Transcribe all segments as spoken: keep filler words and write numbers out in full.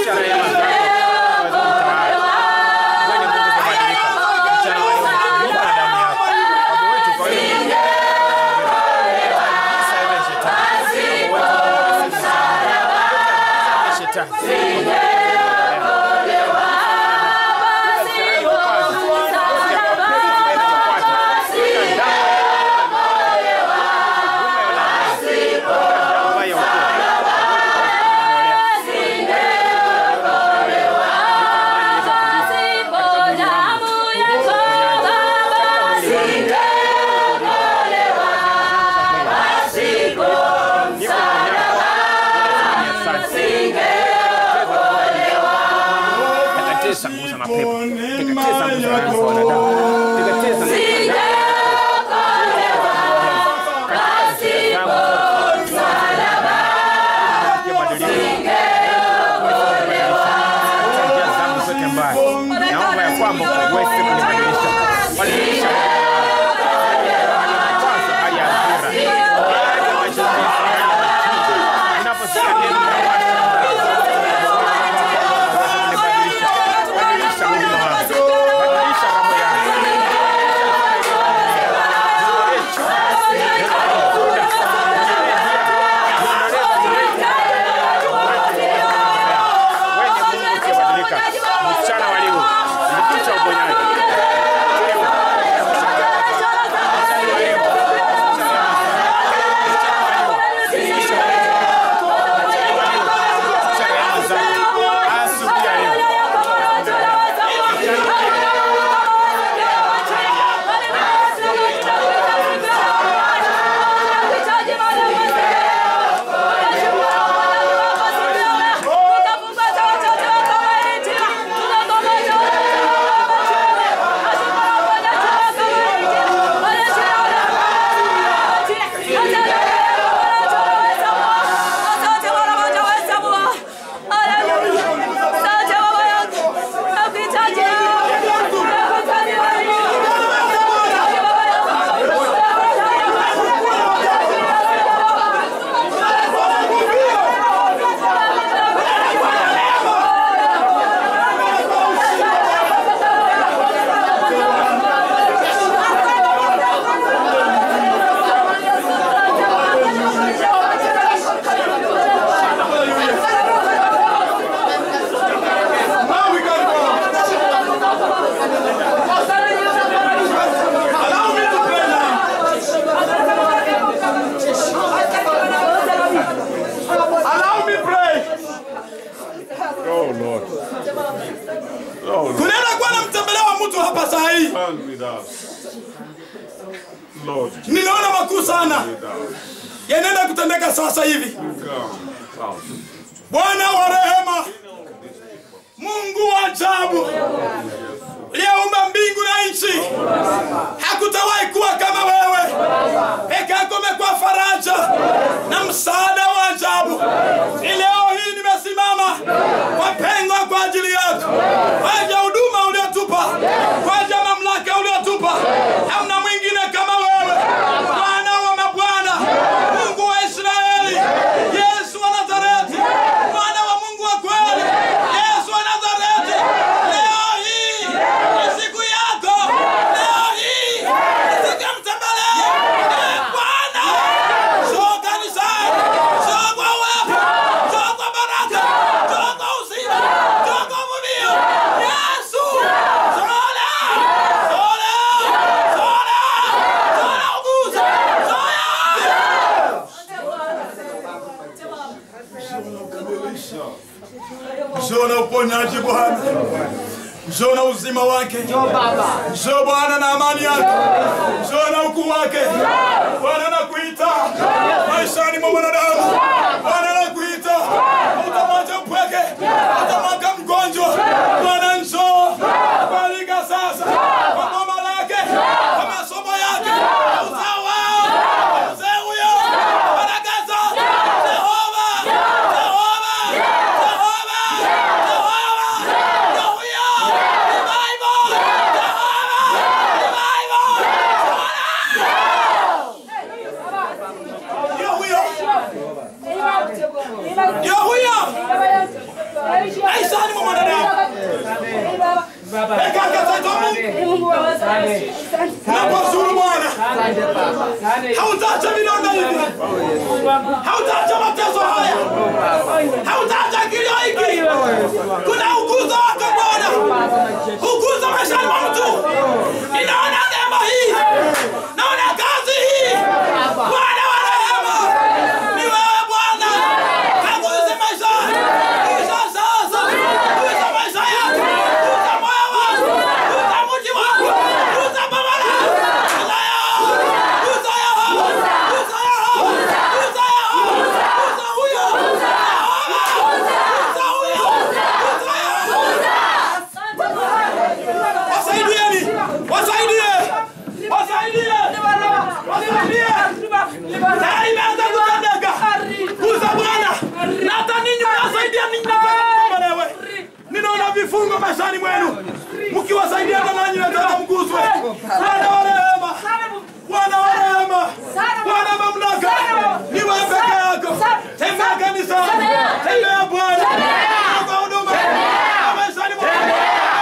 Ninaona makuu sana yanaenda kutendeka sasa hivi. Bwana wa rehema, Mungu wa ajabu, aliyeumba mbingu na nchi, hakutawahi kuwa kama wewe. Peke yako umekuwa faraja na msaada wa ajabu. Leo hii nimesimama kwa pengo kwa ajili yako, kwa ajili ya huduma uliotupa, kwa ajili ya mamlaka uliotupa. Hamna mwingine kama wewe, Bwana wa mabwana, Mungu wa Israeli, Yesu wa Nazareti, Mwana wa Mungu wa kweli, Yesu wa Nazareti. Leo hii ni siku yako, leo hii ni siku ya mtembeleo. Bwana, njoo kanisani, njoo kwa uwepo, njoo kwa baraka, njoo kwa uzima, njoo kwa uvuvio. Yesu, njoo leo, njoo leo, njoo leo, njoo na uguze, njoo ya. Njoo na uponyaji Bwana, njoo na uzima wake, njoo Bwana na amani yake, njoo na ukuu wake. Bwana nakuita maishani mwa mwanadamu, Bwana nakuita, utamwacha upweke, utamwacha mgonjwa. Bwana njoo, barika sasa kwa mama lake, kwa masomo yake, kwa uzao wao, kwa mzee huyo. Baraka sasa, Jehova, Jehova, Jehova, Jehova, ndio huyo. Revival, Jehova, revival, ndio huyo. Napozuru Bwana. Hautaacha vidonda hivi. Hautaacha mateso haya. Hautaacha kilio hiki. Kuna uguzo wako Bwana. Uguzo maishani mwa mtu. Ninaona neema hii. Naona kazi hii. Bwana wa rehema. Ni wewe Bwana. Kaguze maisha. Guza sasa. Guza maisha yako. Guza moyo wako. Guza mji wako. Guza baba lako. Guza yao. Guza yao. Guza yao. Guza yao. Guza huyo. Guza huyo. Guza yao. Wasaidieni. Wasaidie. Wasaidie. Wasaidie. Na imeanza kutendeka. Guza Bwana. Na hata ninyi mnasaidia ninyi nataka wewe. Ninaona vifungo maishani mwenu. Mkiwasaidia na nanyi nataka mguswe. Bwana wa rehema. Bwana wa rehema. Bwana mamlaka. Ni wewe peke yako. Tembea kanisa. Tembea Bwana. Kwa huduma. Maishani mwenu.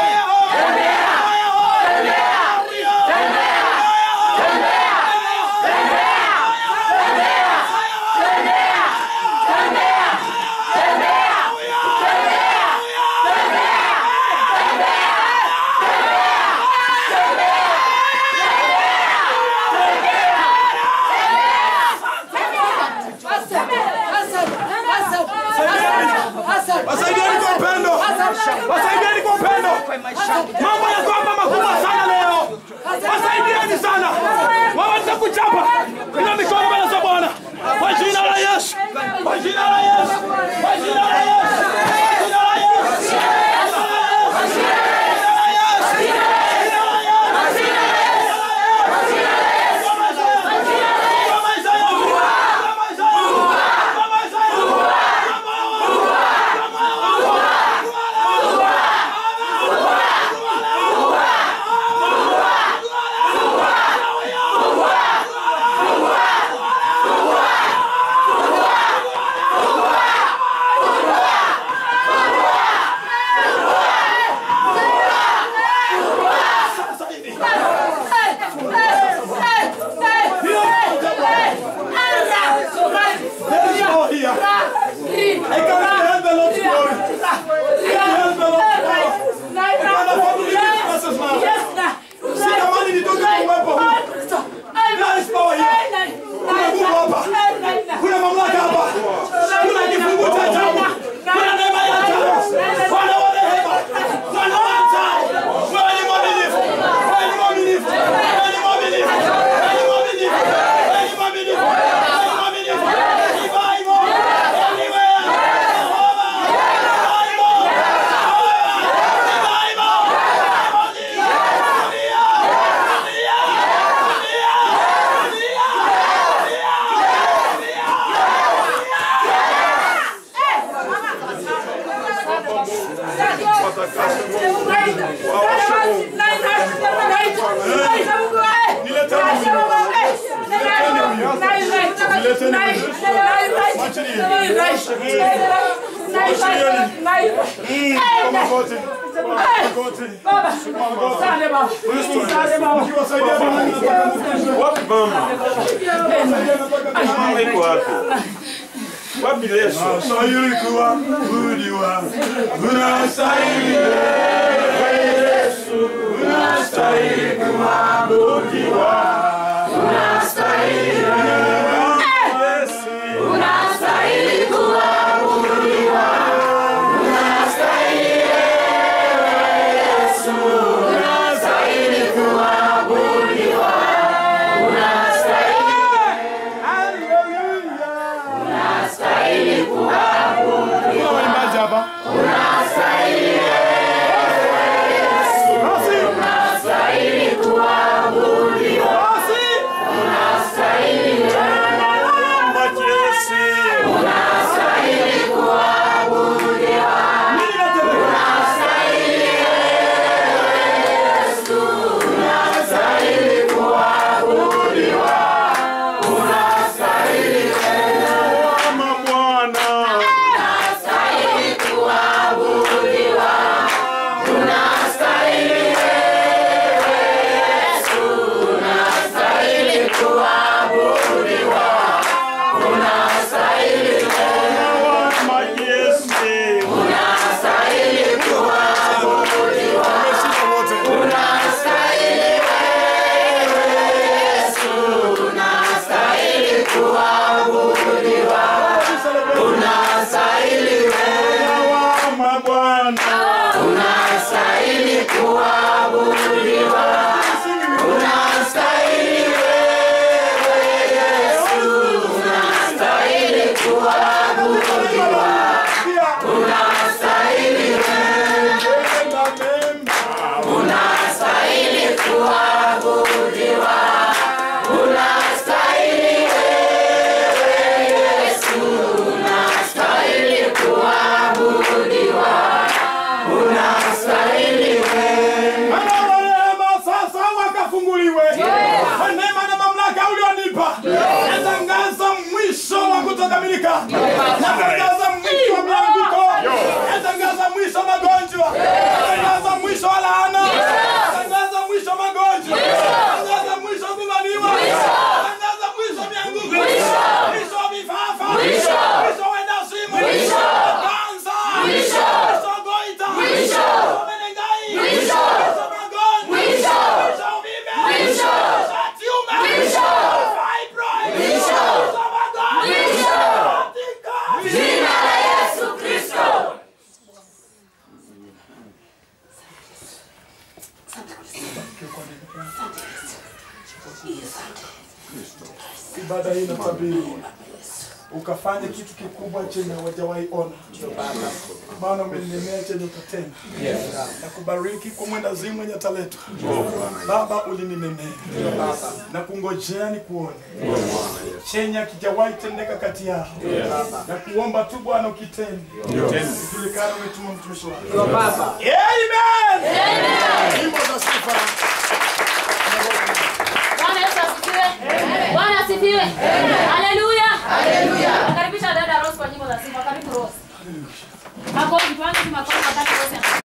Wasaidieni kwa upendo. Wasaidieni kwa upendo. Mambo ya kwamba makubwa sana leo. Wasaidieni sana. Waweza kuchapa. Ina mikono mbele za Bwana. Kwa jina la Yesu. Kwa jina la Yesu. Kwa jina la Yesu. Kwa jina la Yesu. Kwa jina la Unastahili Natangaza mwisho wa mianguko. Natangaza mwisho wa magonjwa. Natangaza mwisho wa laana. Natangaza mwisho wa magonjwa. Natangaza mwisho wa kuvamiwa. Natangaza mwisho wa mianguko. Mwisho wa vifafa. Mwisho wa endazimu. Mwisho wa kansa. Mwisho wa goita. Mwisho wa menengai. Mwisho wa magonjwa. Mwisho wa uvimbe. Mwisho wa tiuma. Mwisho wa fibroid. Mwisho wa magonjwa. Mwisho katika jina la Yesu Kristo. Ibada hii inatabiri ukafanya kitu kikubwa chenye hawajawahi ona. Maana umeninenea chenye utatenda. Na kubariki kwa mwenda zimu mwenye talento. Baba ulininenea. Na kungojea ni kuone. Chenye kijawahi tendeka kati yao. Na kuomba tu Bwana ukitende. Tulikana umetuma mtumishi wako. Amen. Amen. Nyimbo za sifa. Bwana Yesu asifiwe. Bwana asifiwe. Haleluya. Haleluya. Karibisha dada Rose kwa nyimbo za sifa. Karibu Rose. Makofi tuanze makofi wakati Rose.